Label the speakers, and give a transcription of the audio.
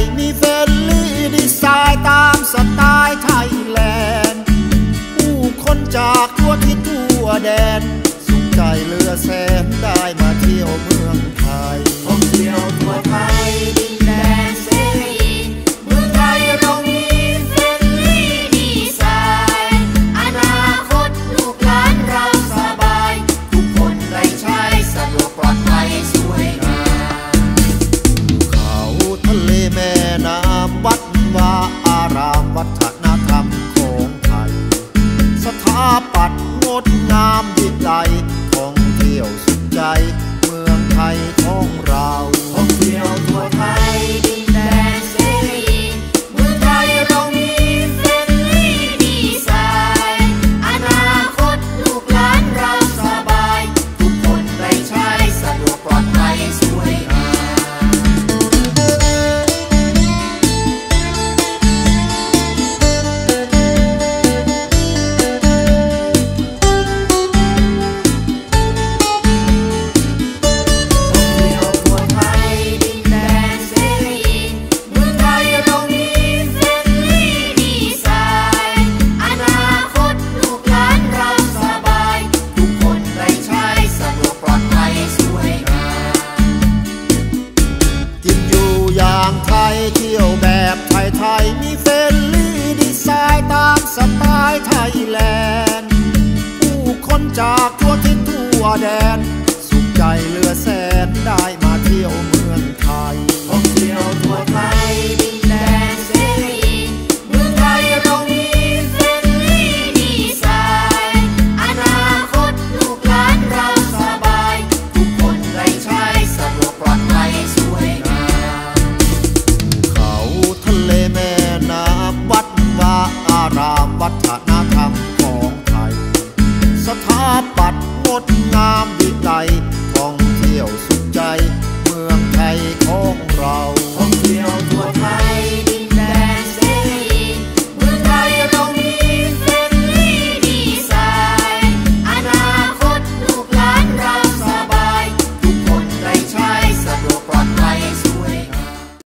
Speaker 1: มีเฟรนลี่ดีไซน์ตามสไตล์ไทยแลนด์ผู้คนจากทั่วทิศทั่วแดนสุขใจเหลือแสนได้มาเที่ยวเมืองไทยท่องเที่ยวทั่วไทยดินแดนเสรีเมืองไทยเรามีเฟรนลี่ดีไซน์อนาคตลูกหลานเราสบายทุกคนได้ใช้สะดวกปลอดภัยสวยงามเขาทะเลแม่น้ำวัดวาอารามวัฒนธรรมของไทยสถาปัตย์งดงามวิไลท่องเที่ยวสุขใจเมืองไทยของเราท่องเที่ยวทั่วไทยดินแดนเสรีเมืองไทยเรามีเฟรนลี่ดีไซน์อนาคตลูกหลานเราสบายทุกคนได้ใช้สะดวกปลอดภัยสวยงามเที่ยวแบบไทยๆมีเฟรนลี่ดีไซน์ตามสไตล์ไทยแลนด์ผู้คนจากทั่วทิศทั่วแดนสุขใจเหลือแสนได้มาเที่ยว